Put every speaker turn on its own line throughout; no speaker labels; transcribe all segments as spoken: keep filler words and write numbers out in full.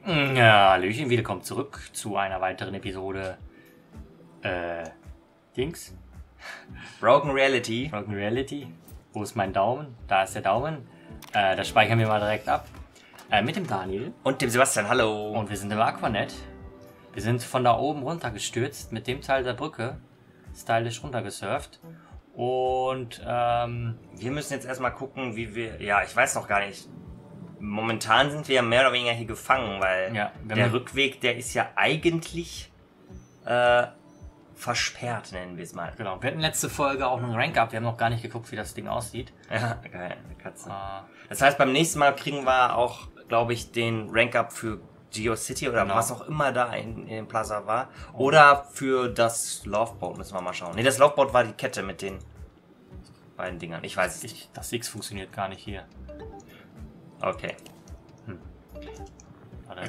Ja, Hallöchen, willkommen zurück zu einer weiteren Episode äh, Dings.
Broken Reality.
Broken Reality. Wo ist mein Daumen? Da ist der Daumen. Äh, das speichern wir mal direkt ab. Äh, mit dem Daniel.
Und dem Sebastian, hallo.
Und wir sind im Aquanet. Wir sind von da oben runtergestürzt mit dem Teil der Brücke. Stylisch runtergesurft. Und ähm,
wir müssen jetzt erstmal gucken, wie wir... Ja, ich weiß noch gar nicht. Momentan sind wir ja mehr oder weniger hier gefangen, weil
ja,
der Rückweg, der ist ja eigentlich äh, versperrt, nennen wir es mal.
Genau, wir hatten letzte Folge auch einen Rank-Up. Wir haben noch gar nicht geguckt, wie das Ding aussieht.
Ja, geil, eine Katze.
Ah.
Das heißt, beim nächsten Mal kriegen wir auch, glaube ich, den Rank-Up für GeoCity oder genau. was auch immer da in, in dem Plaza war. Oh. Oder für das Loveboat, müssen wir mal schauen. Ne, das Loveboat war die Kette mit den beiden Dingern. Ich weiß es nicht.
Das X funktioniert gar nicht hier.
Okay.
Hm. Warte.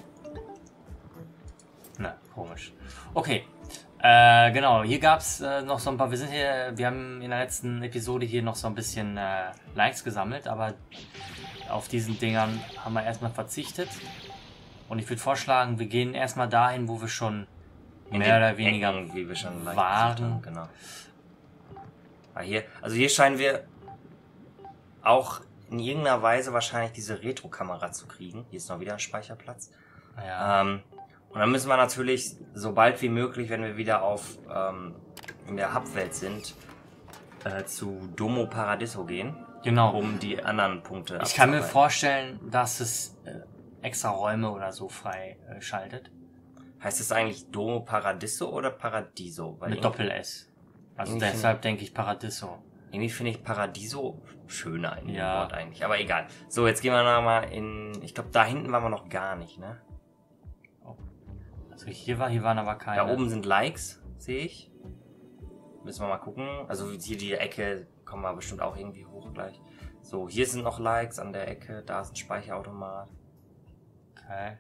Na, komisch. Okay. Äh, genau, hier gab es äh, noch so ein paar. Wir sind hier, wir haben in der letzten Episode hier noch so ein bisschen äh, Likes gesammelt, aber auf diesen Dingern haben wir erstmal verzichtet. Und ich würde vorschlagen, wir gehen erstmal dahin, wo wir schon
in
mehr oder weniger
Ecken, wie wir schon
waren.
Genau. Ah, hier, also hier scheinen wir auch in irgendeiner Weise wahrscheinlich diese Retro-Kamera zu kriegen. Hier ist noch wieder ein Speicherplatz.
Ja.
Ähm, und dann müssen wir natürlich, so bald wie möglich, wenn wir wieder auf ähm, in der Hubwelt sind, äh, zu Domo Paradiso gehen.
Genau.
Um die anderen Punkte
Ich kann mir vorstellen, dass es äh, extra Räume oder so frei äh, schaltet.
Heißt es eigentlich Domo Paradiso oder Paradiso?
Weil Mit Doppel-S. Also deshalb denke ich Paradiso.
Irgendwie finde ich Paradiso schöner in dem
ja.
Wort eigentlich. Aber egal. So, jetzt gehen wir nochmal in... Ich glaube, da hinten waren wir noch gar nicht, ne?
Oh. Also hier war, hier waren aber keine.
Da oben sind Likes, sehe ich. Müssen wir mal gucken. Also hier die Ecke kommen wir bestimmt auch irgendwie hoch gleich. So, hier sind noch Likes an der Ecke. Da ist ein Speicherautomat.
Okay.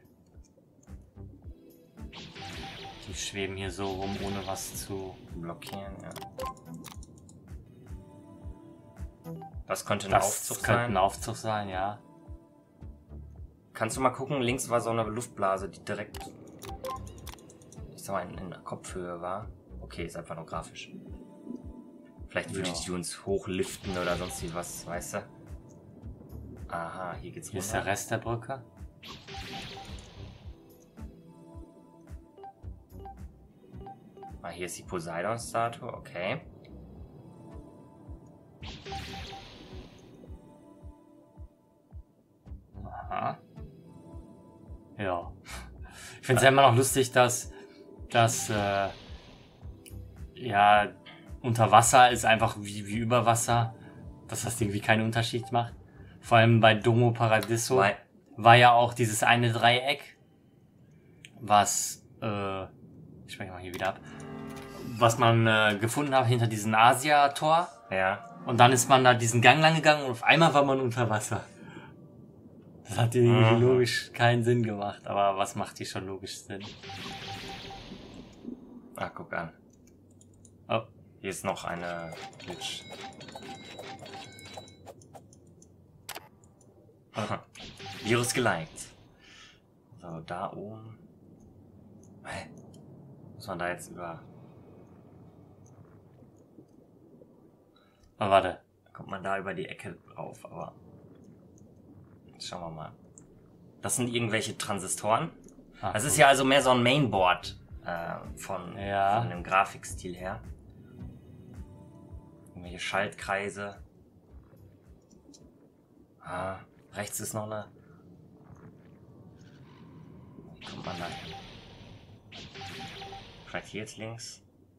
Die schweben hier so rum, ohne was zu
blockieren, ja. Das könnte ein
das
Aufzug
könnte
sein.
ein Aufzug sein, ja.
Kannst du mal gucken, links war so eine Luftblase, die direkt, ich sag mal, in, in der Kopfhöhe war. Okay, ist einfach nur grafisch. Vielleicht würde ja. die uns hochliften oder sonst wie was, weißt du? Aha, hier geht's
Hier
runter.
ist der Rest der Brücke.
Ah, hier ist die Poseidon-Statue, okay.
Aha. Ja. Ich finde es ja immer noch lustig, dass, dass äh, ja, unter Wasser ist einfach wie, wie über Wasser, dass das irgendwie keinen Unterschied macht. Vor allem bei Domo Paradiso
Weil
war ja auch dieses eine Dreieck, was, äh, ich spreche mal hier wieder ab, was man äh, gefunden hat hinter diesem Asia-Tor.
Ja.
Und dann ist man da diesen Gang lang gegangen und auf einmal war man unter Wasser. Das hat irgendwie mhm. logisch keinen Sinn gemacht, aber was macht hier schon logisch Sinn?
Ah, guck an.
Oh.
Hier ist noch eine Glitch. Virus geliked. So, da oben. Hä? Muss man da jetzt über...
Oh, warte.
Kommt man da über die Ecke drauf, aber... Jetzt schauen wir mal. Das sind irgendwelche Transistoren. Ach, das ist ja also mehr so ein Mainboard äh, von,
ja.
von dem Grafikstil her. Irgendwelche Schaltkreise. Ah, rechts ist noch eine... Wie kommt man da hin? Vielleicht hier jetzt links.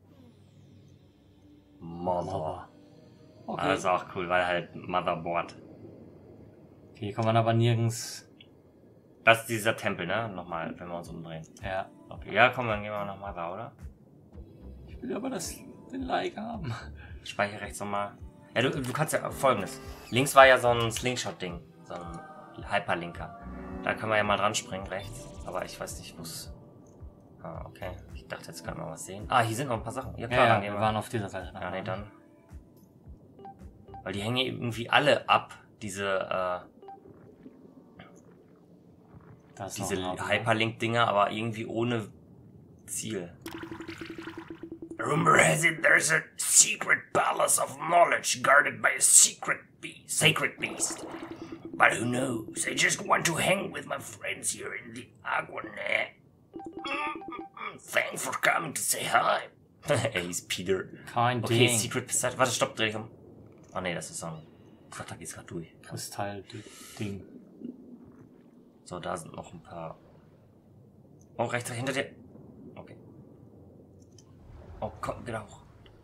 Mother. Okay. Ah, das ist auch cool, weil halt Motherboard.
Okay, hier kommt man aber nirgends...
Das ist dieser Tempel, ne? Nochmal, wenn wir uns umdrehen.
Ja. Okay.
Ja, komm, dann gehen wir nach Mother, oder?
Ich will aber das, den Like haben.
Speicher rechts nochmal. Ja, du, du kannst ja Folgendes. Links war ja so ein Slingshot-Ding. So ein Hyperlinker. Da können wir ja mal dran springen, rechts. Aber ich weiß nicht, wo es... Ah, okay. Ich dachte, jetzt können wir was sehen. Ah, hier sind noch ein paar Sachen.
Ja, klar, ja, dann gehen wir. Wir waren auf dieser Seite.
Ja, nee, dann... Weil die hängen irgendwie alle ab, diese, äh...
Das ist
diese
noch ein
Hyperlink-Dinger, aber irgendwie ohne Ziel. Rumor has it there's a secret palace of knowledge guarded by a secret beast, sacred beast. But who knows? I just want to hang with my friends here in the Aguanet. Thanks for coming to say hi. Ey, he's Peter.
Kein
Okay,
Ding.
Secret Passage. Warte, stopp, dreh ich um. Oh ne, das ist so ein... Gott, da geht's grad durch.
Kristall-Ding.
So, da sind noch ein paar... Oh, rechts hinter dir. Okay. Oh, komm, wieder hoch.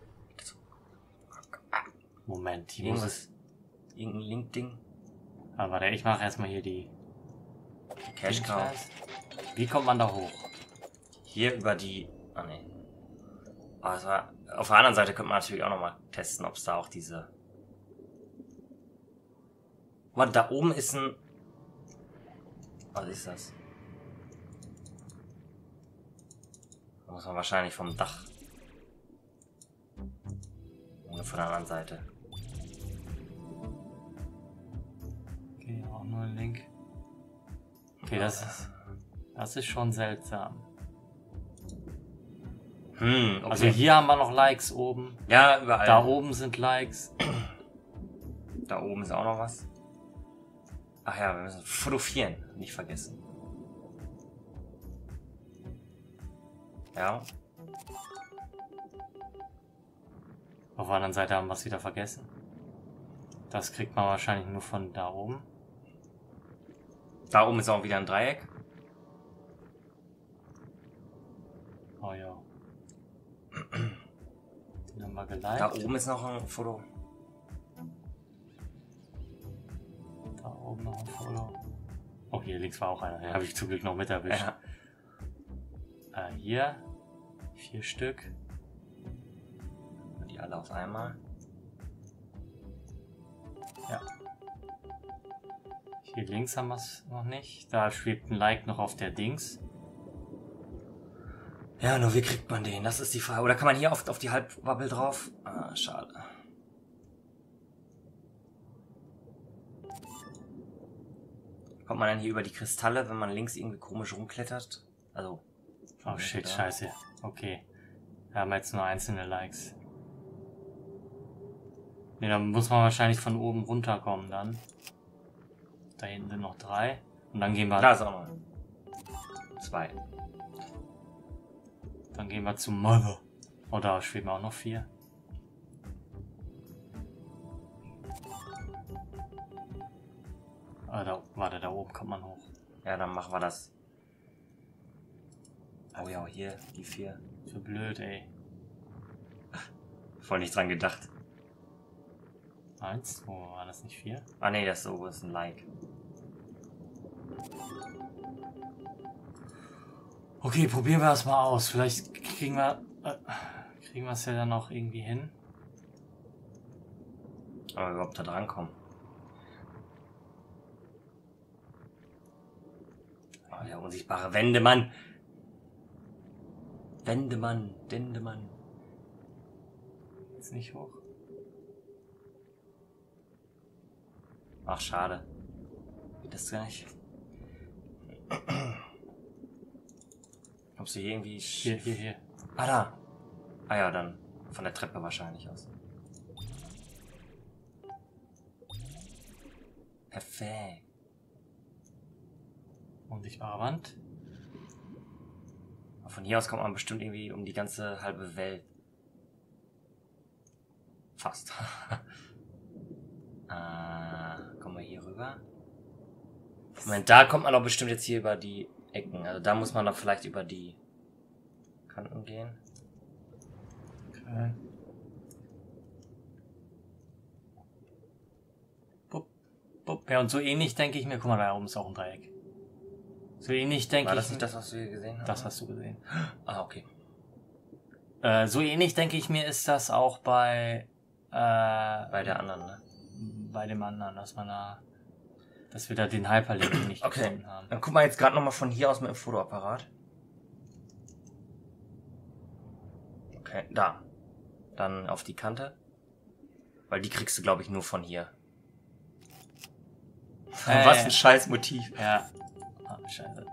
Moment, hier muss es...
Irgendwas... Irgendein Link-Ding.
Aber warte, ich mache erstmal hier die...
Cash Cow.
Wie kommt man da hoch?
Hier über die... Ah, ne. Aber es war... Auf der anderen Seite könnte man natürlich auch nochmal testen, ob es da auch diese... Warte, da oben ist ein... Was ist das? Da muss man wahrscheinlich vom Dach. Oder von der anderen Seite.
Okay, auch nur ein Link. Okay, das ist... Das ist schon seltsam.
Hm, okay.
Also hier haben wir noch Likes oben.
Ja, überall.
Da oben sind Likes.
Da oben ist auch noch was. Ach ja, wir müssen fotografieren. Nicht vergessen. Ja.
Auf der anderen Seite haben wir es wieder vergessen. Das kriegt man wahrscheinlich nur von da oben.
Da oben ist auch wieder ein Dreieck.
Oh ja. Den haben wir geliked.
Da oben ist noch ein Foto.
Da oben noch ein Foto. Okay, hier links war auch einer. Den habe ich zum Glück noch mit erwischt.
Ja.
Äh, hier. Vier Stück.
Die alle auf einmal.
Ja. Hier links haben wir es noch nicht. Da schwebt ein Like noch auf der Dings.
Ja, nur wie kriegt man den? Das ist die Frage. Oder kann man hier auf, auf die Halbbubble drauf? Ah, schade. Kommt man dann hier über die Kristalle, wenn man links irgendwie komisch rumklettert? Also.
Oh shit, scheiße. Okay. Wir haben jetzt nur einzelne Likes. Ne, dann muss man wahrscheinlich von oben runterkommen dann. Da hinten sind noch drei. Und dann gehen wir...
Da ist auch noch zwei.
Dann gehen wir zum Mother. Oh, da schweben auch noch vier. Ah, da, warte, da oben kommt man hoch.
Ja, dann machen wir das. Oh ja, hier, die vier.
So blöd, ey.
Voll nicht dran gedacht.
Eins, wo war das nicht vier?
Ah ne, das so ist ein Like.
Okay, probieren wir das mal aus. Vielleicht kriegen wir äh, kriegen wir es ja dann noch irgendwie hin.
Aber überhaupt da dran kommen. Oh, der unsichtbare Wendemann. Wendemann, Dendemann.
Jetzt nicht hoch.
Ach, schade. Geht das gar nicht? Kommst du hier irgendwie...
Hier, hier, hier.
Ah, da. Ah ja, dann von der Treppe wahrscheinlich aus. Perfekt.
Unsichtbare Wand.
Von hier aus kommt man bestimmt irgendwie um die ganze halbe Welt. Fast. äh, kommen wir hier rüber? Moment, da kommt man doch bestimmt jetzt hier über die Ecken. Also da muss man doch vielleicht über die Kanten gehen.
Okay. Bup, bup. Ja, und so ähnlich denke ich mir, guck mal, da oben ist auch ein Dreieck. So ähnlich denke ich...
War das nicht das, was wir hier gesehen haben?
Das hast du gesehen.
Ah, okay.
Äh, so ähnlich denke ich mir, ist das auch bei... Äh,
Bei der anderen, ne?
Bei dem anderen, dass man da... Dass wir da den Hyperlink nicht
Okay.
gefunden haben.
Dann guck mal jetzt gerade nochmal von hier aus mit dem Fotoapparat. Okay, da. Dann auf die Kante. Weil die kriegst du, glaube ich, nur von hier.
Äh,
Was ein scheiß Motiv.
Ja. Ah, scheiße.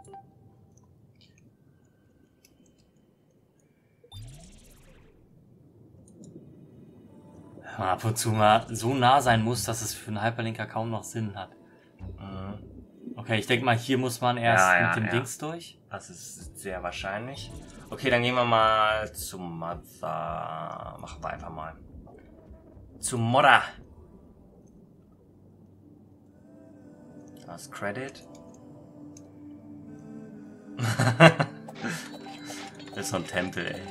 Ab und zu mal so nah sein muss, dass es für einen Hyperlinker kaum noch Sinn hat.
Mhm.
Okay, ich denke mal, hier muss man erst
Ja, ja,
mit dem
ja.
Dings durch.
Das ist sehr wahrscheinlich. Okay, dann gehen wir mal zum Mother. Machen wir einfach mal. Zum Modder. Das Credit. Das ist so ein Tempel, ey.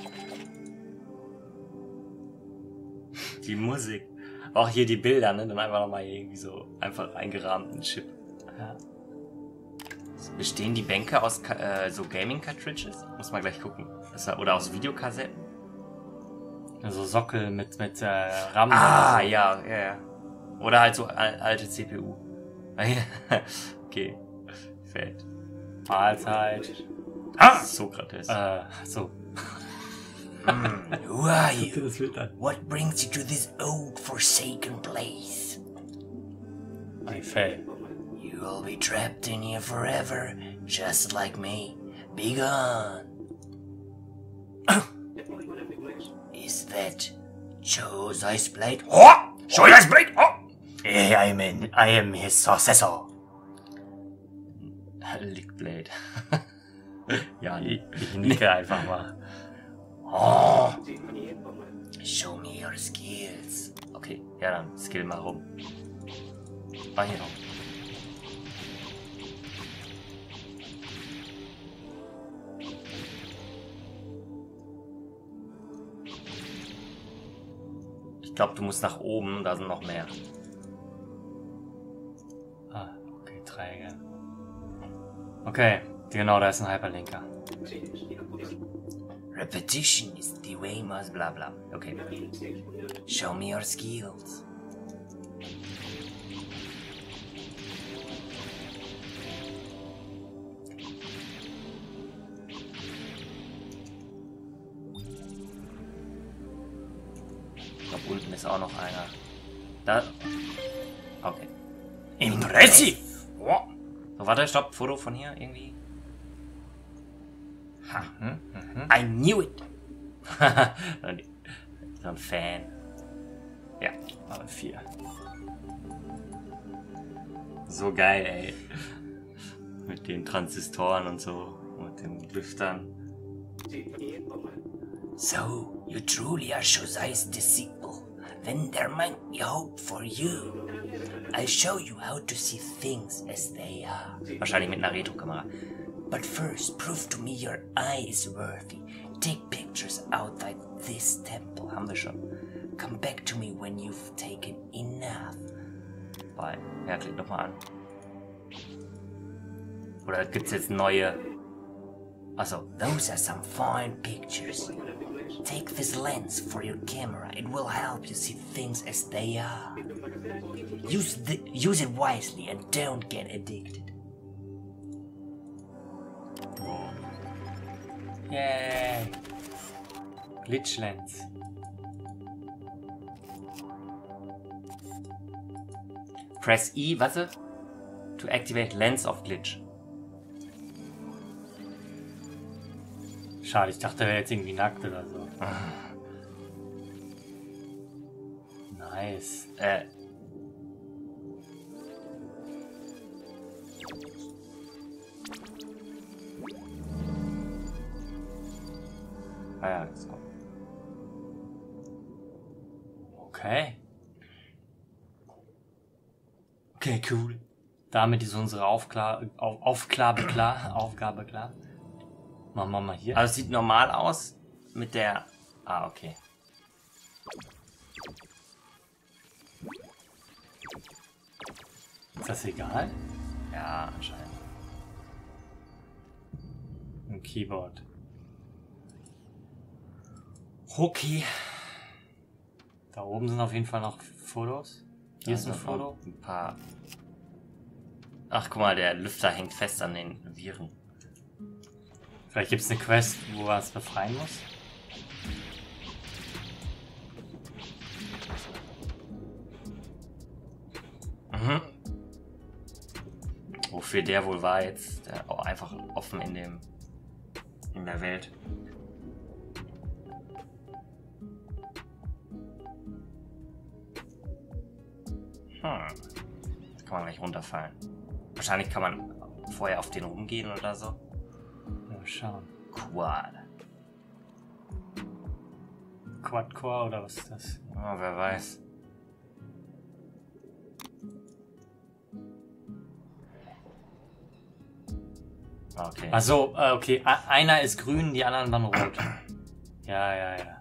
Die Musik. Auch hier die Bilder, ne? Dann einfach nochmal irgendwie so einfach eingerahmten Chip.
Ja.
Bestehen die Bänke aus äh, so Gaming-Cartridges? Muss man gleich gucken. Ist da, oder aus Videokassetten?
Also Sockel mit, mit äh, RAM.
Ah,
oder so.
ja, ja, ja. Oder halt so al alte C P U. Okay. Fällt.
Mahlzeit.
Ah! Sokrates.
Äh, so.
Mm, who are you?
Das wird dann.
What brings you to this old, forsaken place?
Ein Fail.
You will be trapped in here forever, just like me. Be gone. Is that Josiah's blade?
Oh! Josiah's blade! Oh!
I am in, I am his successor.
Lickblade. Ja,
Ich, ich nicke einfach mal.
Oh, show me your skills.
okay, ja dann skill mal rum. Ah, hier noch. Ich glaube, du musst nach oben, da sind noch mehr.
Ah, okay, Träger. Okay, genau, da ist ein Hyperlinker.
Repetition is the way must blah blah.
Okay.
Show me your skills.
Ich glaube, unten ist auch noch einer. Da. Okay.
Impressive!
Oh. So, warte, stopp. Foto von hier irgendwie. Ha.
Hm? Mhm.
I knew it. So ein Fan. Ja.
Aber vier.
So geil, ey. Mit den Transistoren und so. Und den Lüftern.
So, you truly are Josiah's disciple. Then there might be hope for you. I'll show you how to see things as they are.
Wahrscheinlich mit einer Retro-Kamera.
But first, prove to me your eye is worthy. Take pictures outside this temple.
Haben wir schon.
Come back to me when you've taken enough.
Bei. Ja, klick nochmal an. Oder gibt's jetzt neue? Achso.
Those are some fine pictures. Take this lens for your camera. It will help you see things as they are. Use, the, use it wisely and don't get addicted.
Yay! Glitch Lens.
Press E, warte. To activate Lens of Glitch.
Schade, ich dachte, er wäre jetzt irgendwie nackt oder so. Nice.
Äh. Ah ja, let's go.
Okay.
Okay, cool.
Damit ist unsere Aufklar Auf Aufgabe klar. Aufgabe klar. Machen wir mal hier.
Also es sieht normal aus mit der... Ah, okay.
Ist das egal?
Ja, anscheinend.
Ein Keyboard.
Okay.
Da oben sind auf jeden Fall noch Fotos. Hier ist ein Foto.
Ein paar... Ach, guck mal, der Lüfter hängt fest an den Viren.
Vielleicht gibt es eine Quest, wo er es befreien muss.
Mhm. Wofür der wohl war jetzt, der auch einfach offen in dem in der Welt. Hm. Kann man gleich runterfallen. Wahrscheinlich kann man vorher auf den rumgehen oder so.
Mal schauen.
Quad.
Quad-Core oder was ist das?
Oh, wer weiß. Okay.
Achso, äh, okay. A- einer ist grün, die anderen waren rot. Ja, ja, ja.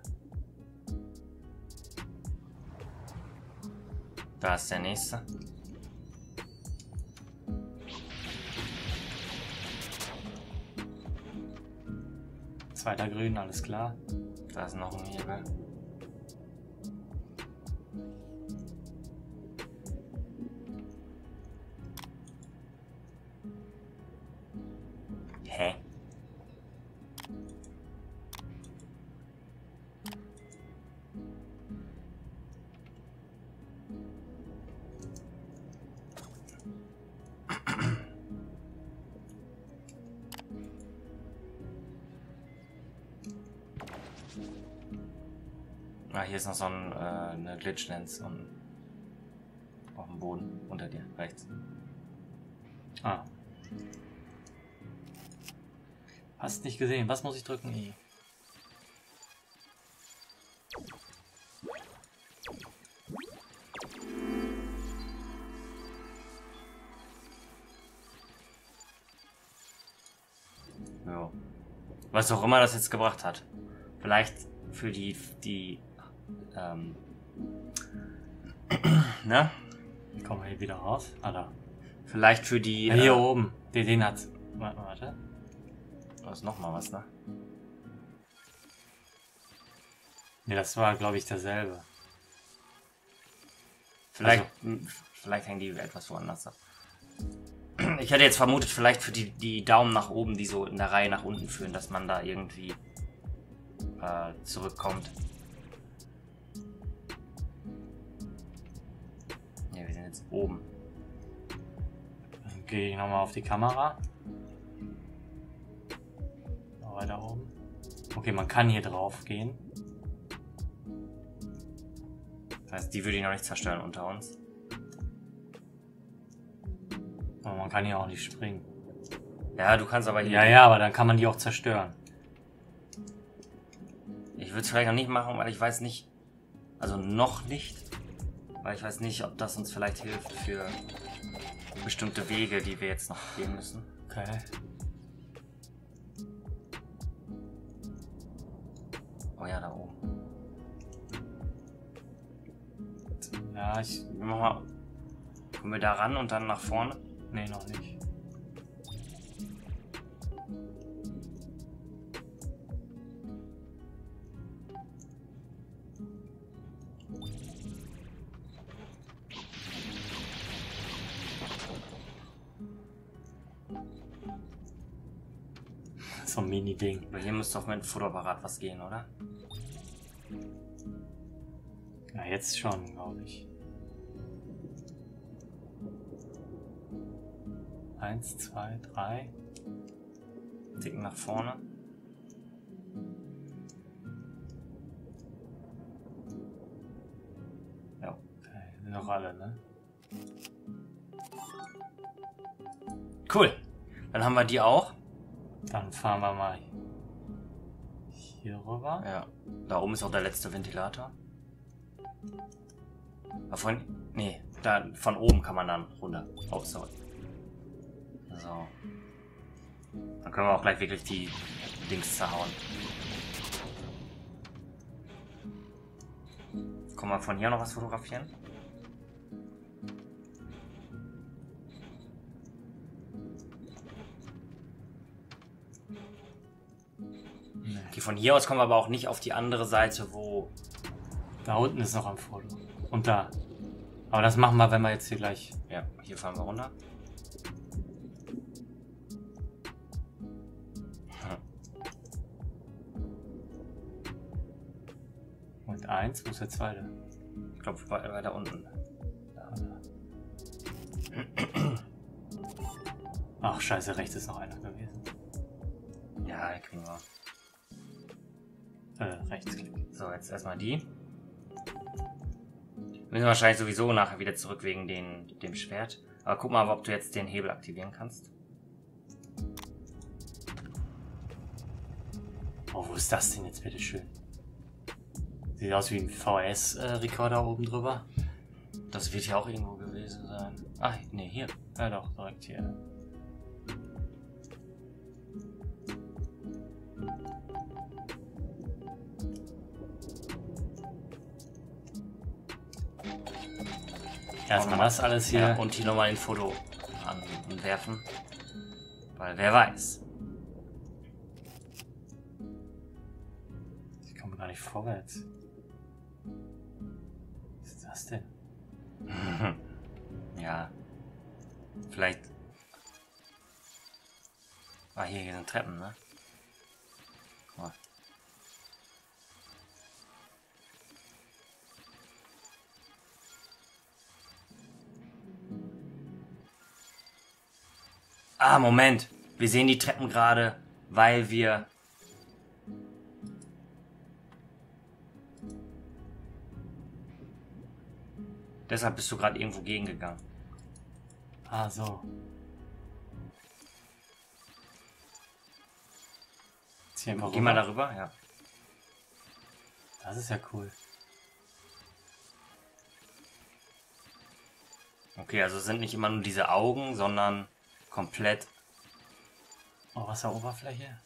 Da ist der nächste.
Zweiter grün, alles klar.
Da ist noch ein Hebel. Hä? Ah, hier ist noch so ein, äh, eine Glitch-Lens und auf dem Boden unter dir, rechts.
Ah. Hast nicht gesehen. Was muss ich drücken? I.
Ja. Was auch immer das jetzt gebracht hat. Vielleicht für die, die, ähm, ne?
Wie kommen wir hier wieder raus? Ah, da.
Vielleicht für die,
Ja, hier
äh,
oben. Den, den hat's. Warte, warte.
da ist noch mal was, ne?
Ne, das war, glaube ich, derselbe.
Vielleicht,
Also-
m, vielleicht hängen die etwas woanders ab. Ich hätte jetzt vermutet, vielleicht für die, die Daumen nach oben, die so in der Reihe nach unten führen, dass man da irgendwie äh, zurückkommt. Ja, wir sind jetzt oben.
Dann gehe ich nochmal auf die Kamera. Noch weiter oben. Okay, man kann hier drauf gehen.
Das heißt, die würde ich noch nicht zerstören unter uns.
Aber man kann hier auch nicht springen.
Ja, du kannst aber hier...
Ja, ja, aber dann kann man die auch zerstören.
Ich würde es vielleicht noch nicht machen, weil ich weiß nicht... Also noch nicht. Weil ich weiß nicht, ob das uns vielleicht hilft für bestimmte Wege, die wir jetzt noch gehen müssen.
Okay.
Oh ja, da oben.
Ja, ich...
Mach mal... Kommen wir da ran und dann nach vorne?
Nee, noch nicht. So ein Mini-Ding.
Aber hier müsste auf mein Fotoapparat was gehen, oder?
Ja, jetzt schon, glaube ich. Eins, zwei, drei.
Ticken nach vorne. Ja.
Okay, sind noch alle, ne?
Cool. Dann haben wir die auch.
Dann fahren wir mal hier rüber.
Ja. Da oben ist auch der letzte Ventilator. Aber von... Nee, da von oben kann man dann runter. Oh, sorry. So. Dann können wir auch gleich wirklich die Dings zerhauen. Kann man von hier noch was fotografieren? Okay, von hier aus kommen wir aber auch nicht auf die andere Seite, wo...
Da unten ist noch ein Foto. Und da. Aber das machen wir, wenn wir jetzt hier gleich...
Ja, hier fahren wir runter.
Und eins, wo ist der zweite?
Ich glaube, weiter unten.
Da, da. Ach, scheiße, rechts ist noch einer gewesen.
Ja, kriegen wir.
Äh, Rechtsklick.
So, jetzt erstmal die. Müssen wir wahrscheinlich sowieso nachher wieder zurück wegen den, dem Schwert. Aber guck mal, ob du jetzt den Hebel aktivieren kannst.
Oh, wo ist das denn jetzt bitte schön? Sieht aus wie ein V H S-Rekorder oben drüber.
Das wird hier auch irgendwo gewesen sein. Ach, nee, hier.
Ja doch, direkt hier. Erstmal das alles hier.
Ja, und hier nochmal ein Foto anwerfen. Weil wer weiß.
Ich komme gar nicht vorwärts. Was ist das denn?
Ja. Vielleicht. Ah, hier, hier sind Treppen, ne? Guck mal. Ah, Moment. Wir sehen die Treppen gerade, weil wir... Deshalb bist du gerade irgendwo gegengegangen.
Ah, so. Jetzt hier einfach
Geh mal
rüber.
darüber, ja.
Das ist ja cool.
Okay, also es sind nicht immer nur diese Augen, sondern komplett...
Oh, Wasseroberfläche.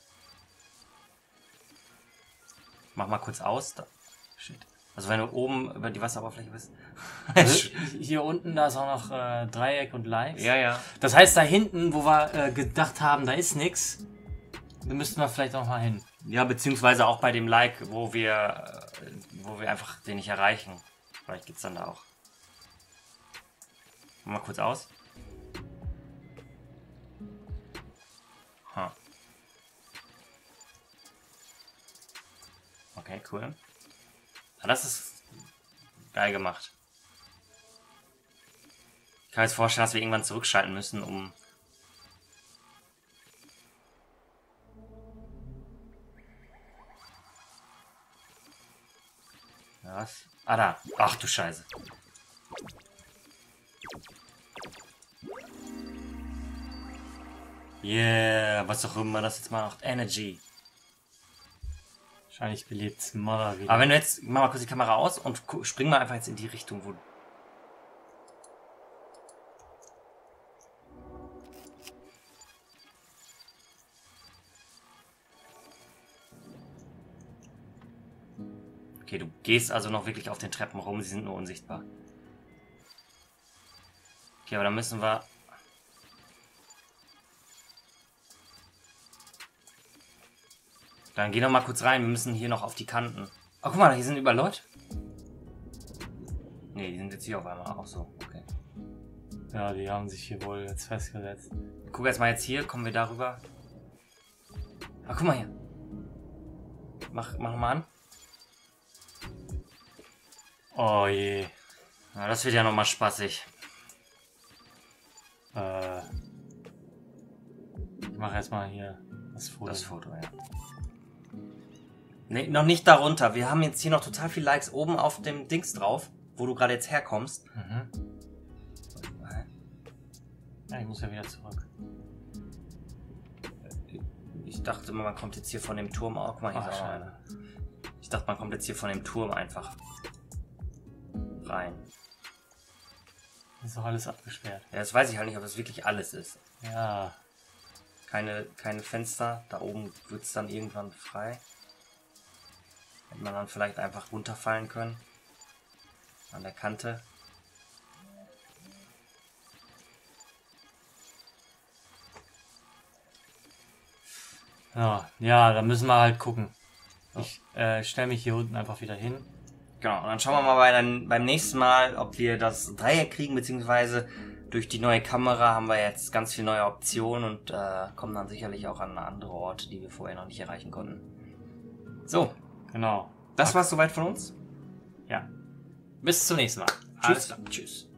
Mach mal kurz aus. Da.
Shit.
Also wenn du oben über die Wasseroberfläche bist.
Also, hier unten, da ist auch noch äh, Dreieck und Likes.
Ja, ja.
Das heißt, da hinten, wo wir äh, gedacht haben, da ist nichts, da müssten wir vielleicht auch mal hin.
Ja, beziehungsweise auch bei dem Like, wo wir, äh, wo wir einfach den nicht erreichen. Vielleicht geht's dann da auch. Mach mal kurz aus. Huh. Okay, cool. Ja, das ist geil gemacht. Ich kann mir jetzt vorstellen, dass wir irgendwann zurückschalten müssen, um... Was? Ah, da. Ach du Scheiße. Yeah, was auch immer das jetzt macht. Energy.
Wahrscheinlich belebt Mother wieder.
Aber wenn du jetzt, mach mal kurz die Kamera aus und gu- spring mal einfach jetzt in die Richtung, wo... Okay, du gehst also noch wirklich auf den Treppen rum, sie sind nur unsichtbar. Okay, aber dann müssen wir... Dann geh noch mal kurz rein, wir müssen hier noch auf die Kanten. Oh, guck mal, hier sind überall Leute. Ne, die sind jetzt hier auf einmal auch so. Okay.
Ja, die haben sich hier wohl jetzt festgesetzt.
Guck erst mal jetzt hier, kommen wir darüber. Ah, guck mal hier. Mach, mach mal an.
Oh je.
Ja, das wird ja noch mal spaßig.
Äh, ich mache erstmal hier das Foto.
Das Foto, ja. Ne, noch nicht darunter. Wir haben jetzt hier noch total viele Likes oben auf dem Dings drauf, wo du gerade jetzt herkommst.
Mhm. Ja, ich muss ja wieder zurück.
Ich dachte immer, man kommt jetzt hier von dem Turm auch. Guck mal, hier
Ach,
ist auch
schade.
einer. Ich dachte, man kommt jetzt hier von dem Turm einfach rein.
Ist doch alles abgesperrt.
Ja, das weiß ich halt nicht, ob das wirklich alles ist.
Ja.
Keine, keine Fenster. Da oben wird es dann irgendwann frei. Hätte man dann vielleicht einfach runterfallen können. An der Kante.
Ja, ja, da müssen wir halt gucken. Ich äh, stelle mich hier unten einfach wieder hin.
Genau, und dann schauen wir mal bei dann, beim nächsten Mal, ob wir das Dreieck kriegen, beziehungsweise durch die neue Kamera haben wir jetzt ganz viele neue Optionen und äh, kommen dann sicherlich auch an andere Orte, die wir vorher noch nicht erreichen konnten. So,
Genau.
das war's soweit von uns.
Ja. Bis zum nächsten Mal.
Tschüss. Tschüss.